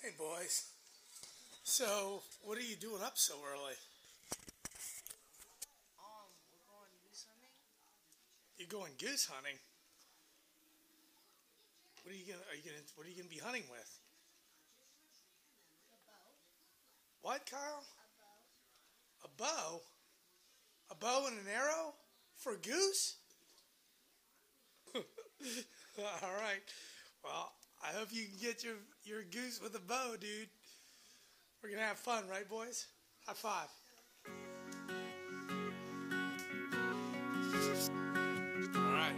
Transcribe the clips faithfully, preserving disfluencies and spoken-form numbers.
Hey boys, so what are you doing up so early? Um, we're going goose hunting. You're going goose hunting? What are you gonna? Are you gonna? What are you gonna be hunting with? A bow. What, Kyle? A bow. A bow? A bow and an arrow for goose? All right. Well, I hope you can get your your goose with a bow, dude. We're gonna have fun, right, boys? High five. All right.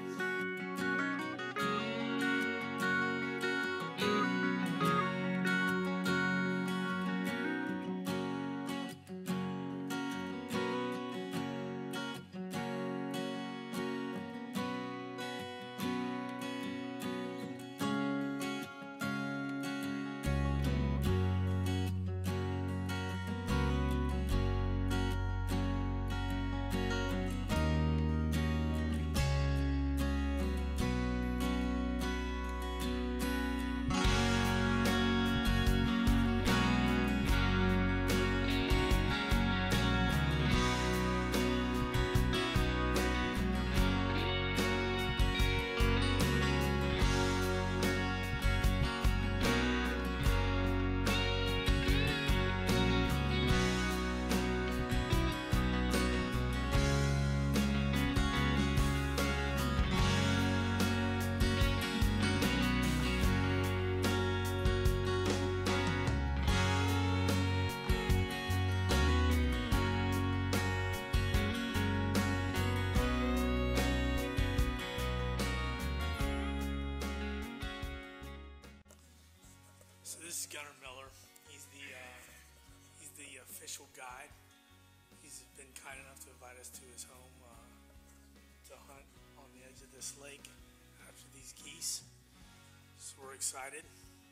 So this is Gunnar Miller. He's the uh, he's the official guide. He's been kind enough to invite us to his home uh, to hunt on the edge of this lake after these geese. So we're excited.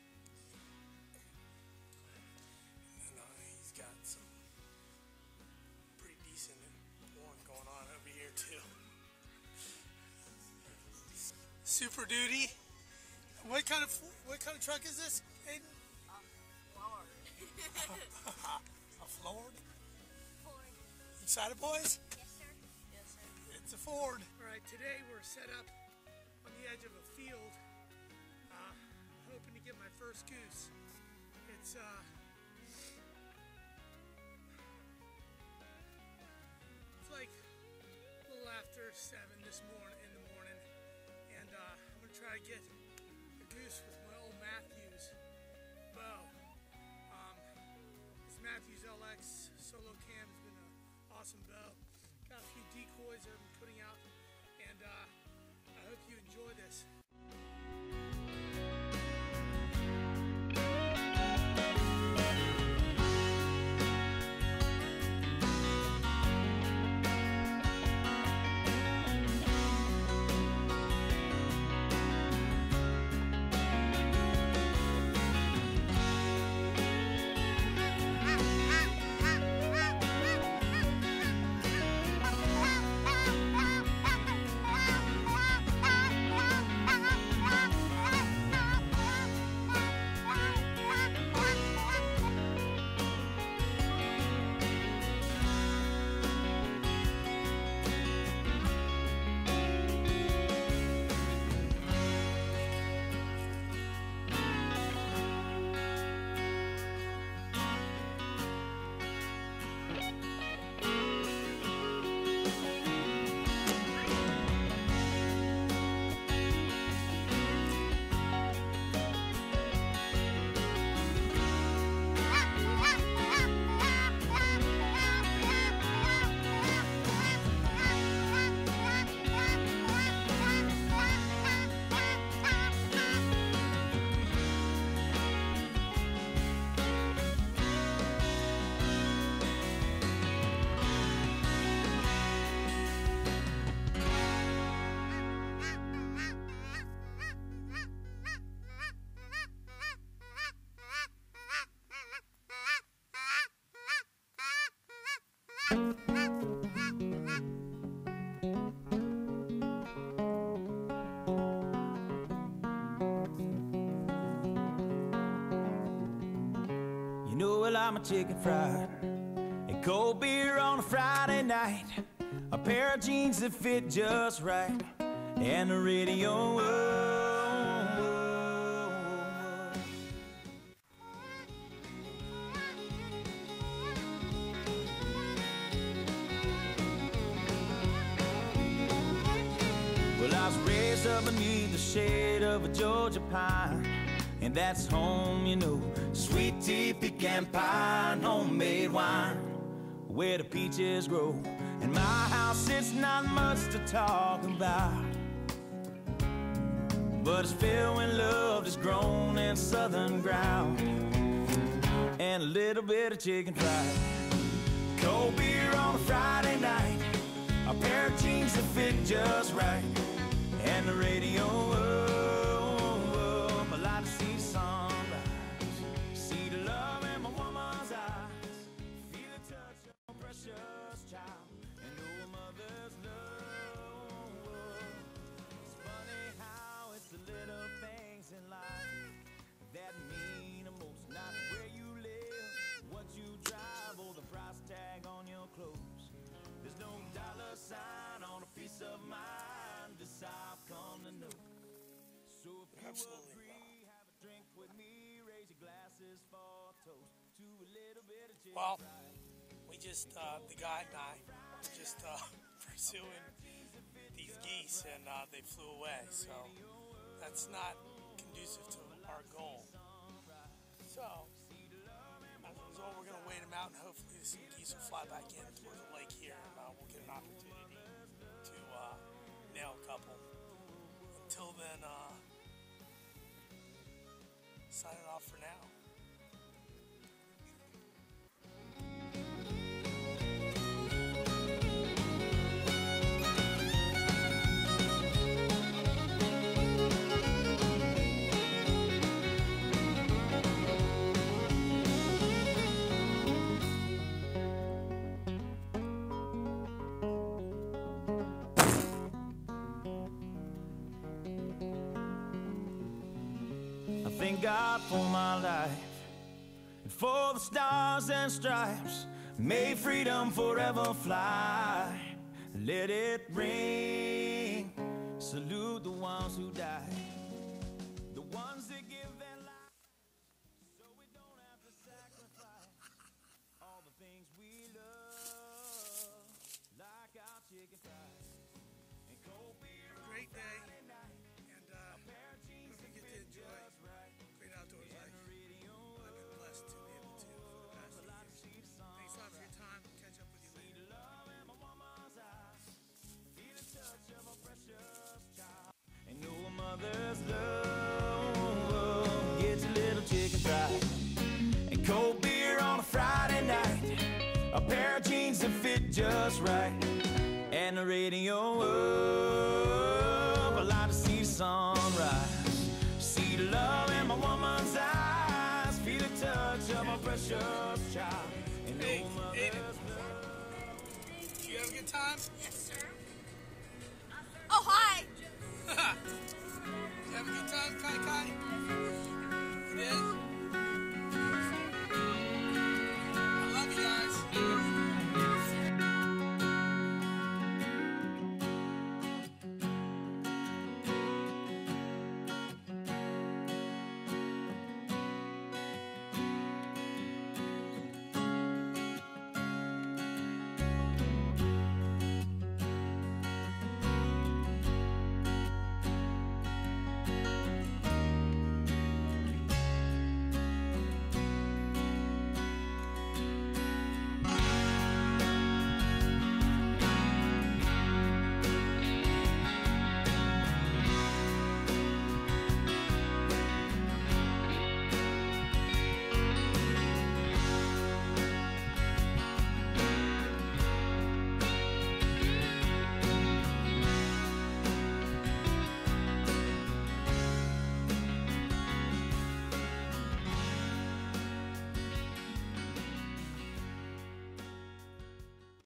And uh, he's got some pretty decent porn going on over here too. Super Duty. What kind of what kind of truck is this, Aiden? A Ford. A Ford? Ford. Excited, boys? Yes, sir. Yes, sir. It's a Ford. All right, today we're set up on the edge of a field, uh, hoping to get my first goose. It's uh, it's like a little after seven this morning in the morning, and uh, I'm gonna try to get goose with my old Matthews bow. Um, this Matthews L X solo cam has been an awesome bow. Got a few decoys that I'm putting out, and uh, I hope you enjoy this. know I like my chicken fried, and cold beer on a Friday night, a pair of jeans that fit just right, and the radio. Oh, oh, oh. Well, I was raised up beneath the shade of a Georgia pine, and that's home, you know. Sweet tea, pecan pie, and homemade wine, where the peaches grow. In my house, it's not much to talk about, but it's filled when love is grown in southern ground, and a little bit of chicken fried, cold beer on a Friday night, a pair of jeans that fit just right, and the radio. Oh, oh, oh, I like to see the sunrise, see the love in my woman's eyes, feel the touch of my precious child, and know a mother's love. It's funny how it's the little things in life that mean the most, not where you live, what you drive, or the price tag on your clothes. There's no dollar sign on a piece of mind, this I've come to know. So if you Absolutely. agree, have a drink with me, raise your glasses for toast to a little bit of chicken Well, fried. we just, uh, the guy and I, just uh, pursuing these geese, and uh, they flew away. So that's not conducive to our goal. So as a result, we're going to wait them out, and hopefully some geese will fly back in towards the lake here, and uh, we'll get an opportunity to uh, nail a couple. Until then, uh, signing off for now. Thank God for my life, and for the stars and stripes. May freedom forever fly. Let it ring. Salute the ones who died, the ones that give their life, so we don't have to sacrifice all the things we love, like our chicken fries and cold beer. Great day, and uh, we get to enjoy great outdoors life. I've been blessed to be able to for the past few years. Thanks a lot for your time. Catch up with you later. And know a mother's love gets a little chicken fried and cold beer on a Friday night, a pair of jeans that fit just right, and the radio up. I like to see the sunrise, see the love in my woman's eyes, feel the touch of my precious child, and know Hey, a mother's Aiden. love. Did you have a good time? Yes, sir. Oh, hi. Did you have a good time, Kai Kai? You did?